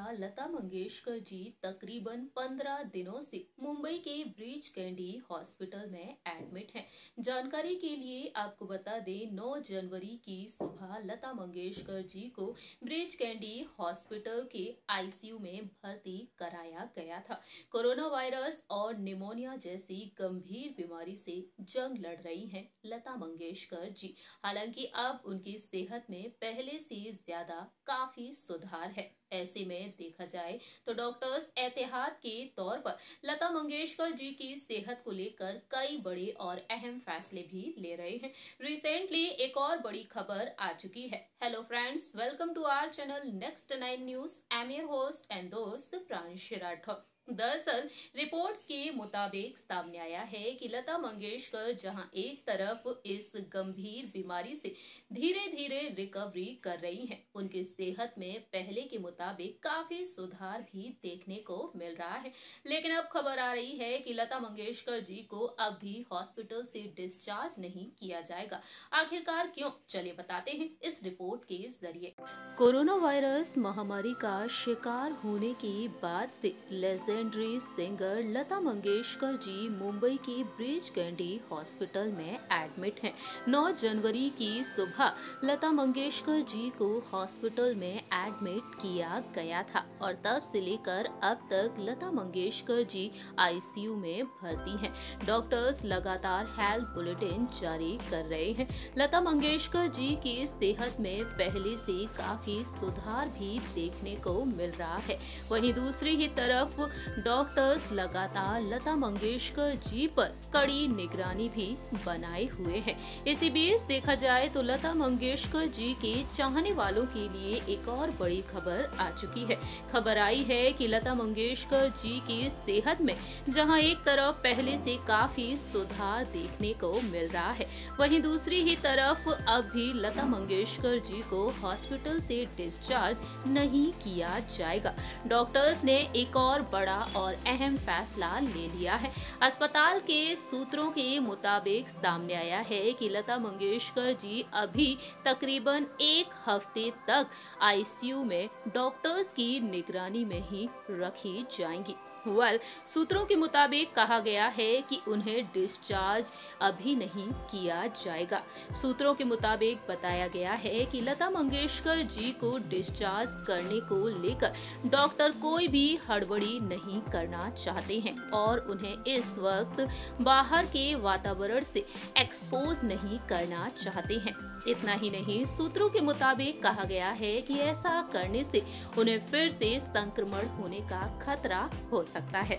गायिका लता मंगेशकर जी तकरीबन 15 दिनों से मुंबई के ब्रीच कैंडी हॉस्पिटल में एडमिट हैं। जानकारी के लिए आपको बता दें, 9 जनवरी की सुबह लता मंगेशकर जी को ब्रीच कैंडी हॉस्पिटल के आईसीयू में भर्ती कराया गया था। कोरोना वायरस और निमोनिया जैसी गंभीर बीमारी से जंग लड़ रही हैं लता मंगेशकर जी। हालांकि अब उनकी सेहत में पहले से ज्यादा काफी सुधार है। ऐसे में देखा जाए तो डॉक्टर्स एहतियात के तौर पर लता मंगेशकर जी की सेहत को लेकर कई बड़े और अहम फैसले भी ले रहे हैं। रिसेंटली एक और बड़ी खबर आ चुकी है। Hello friends, welcome to our channel next 9 news. I am your host and दोस्त प्रांशु राठौर। दरअसल रिपोर्ट्स के मुताबिक सामने आया है कि लता मंगेशकर जहां एक तरफ इस गंभीर बीमारी से धीरे धीरे रिकवरी कर रही हैं, उनकी सेहत में पहले के मुताबिक काफी सुधार भी देखने को मिल रहा है। लेकिन अब खबर आ रही है कि लता मंगेशकर जी को अब भी हॉस्पिटल से डिस्चार्ज नहीं किया जाएगा। आखिरकार क्यों, चलिए बताते हैं इस रिपोर्ट के जरिए। कोरोना वायरस महामारी का शिकार होने के बाद से लेजेंडरी सिंगर लता मंगेशकर जी मुंबई के ब्रीच कैंडी हॉस्पिटल में एडमिट हैं। 9 जनवरी की सुबह लता मंगेशकर जी को हॉस्पिटल में एडमिट किया गया था और तब से लेकर अब तक लता मंगेशकर जी आईसीयू में भर्ती हैं। डॉक्टर्स लगातार हेल्थ बुलेटिन जारी कर रहे हैं। लता मंगेशकर जी की सेहत में पहले से काफी सुधार भी देखने को मिल रहा है। वहीं दूसरी ही तरफ डॉक्टर्स लगातार लता मंगेशकर जी पर कड़ी निगरानी भी बनाए हुए हैं। इसी बीच देखा जाए तो लता मंगेशकर जी के चाहने वालों के लिए एक और बड़ी खबर आ चुकी है। खबर आई है कि लता मंगेशकर जी की सेहत में जहां एक तरफ पहले से काफी सुधार देखने को मिल रहा है, वहीं दूसरी ही तरफ अब भी लता मंगेशकर जी को हॉस्पिटल से डिस्चार्ज नहीं किया जाएगा। डॉक्टर्स ने एक और बड़ा और अहम फैसला ले लिया है। अस्पताल के सूत्रों के मुताबिक सामने आया है कि लता मंगेशकर जी अभी तकरीबन 1 हफ्ते तक आईसीयू में डॉक्टर्स की निगरानी में ही रखी जाएंगी। सूत्रों के मुताबिक कहा गया है कि उन्हें डिस्चार्ज अभी नहीं किया जाएगा। सूत्रों के मुताबिक बताया गया है कि लता मंगेशकर जी को डिस्चार्ज करने को लेकर डॉक्टर कोई भी हड़बड़ी नहीं करना चाहते हैं और उन्हें इस वक्त बाहर के वातावरण से एक्सपोज नहीं करना चाहते हैं। इतना ही नहीं, सूत्रों के मुताबिक कहा गया है कि ऐसा करने से उन्हें फिर से संक्रमण होने का खतरा हो सकता है।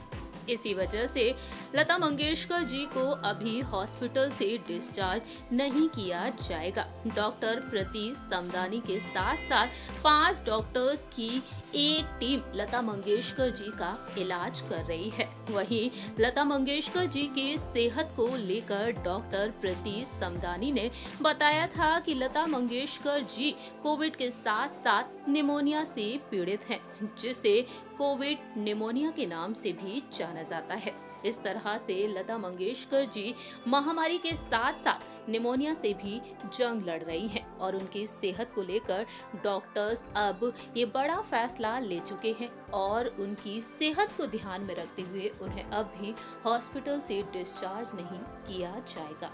इसी वजह से लता मंगेशकर जी को अभी हॉस्पिटल से डिस्चार्ज नहीं किया जाएगा। डॉक्टर प्रीति समदानी के साथ साथ 5 डॉक्टर्स की एक टीम लता मंगेशकर जी का इलाज कर रही है। वहीं लता मंगेशकर जी की सेहत को लेकर डॉक्टर प्रीति समदानी ने बताया था कि लता मंगेशकर जी कोविड के साथ साथ निमोनिया से पीड़ित हैं, जिसे कोविड निमोनिया के नाम से भी जाना जाता है। इस तरह से लता मंगेशकर जी महामारी के साथ साथ निमोनिया से भी जंग लड़ रही हैं और उनकी सेहत को लेकर डॉक्टर्स अब ये बड़ा फैसला ले चुके हैं और उनकी सेहत को ध्यान में रखते हुए उन्हें अब भी हॉस्पिटल से डिस्चार्ज नहीं किया जाएगा।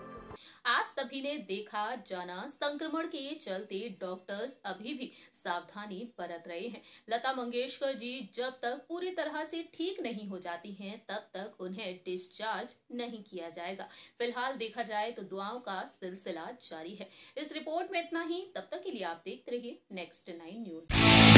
आप सभी ने देखा जाना, संक्रमण के चलते डॉक्टर्स अभी भी सावधानी बरत रहे हैं। लता मंगेशकर जी जब तक पूरी तरह से ठीक नहीं हो जाती हैं, तब तक उन्हें डिस्चार्ज नहीं किया जाएगा। फिलहाल देखा जाए तो दुआओं का सिलसिला जारी है। इस रिपोर्ट में इतना ही। तब तक के लिए आप देखते रहिए नेक्स्ट 9 न्यूज।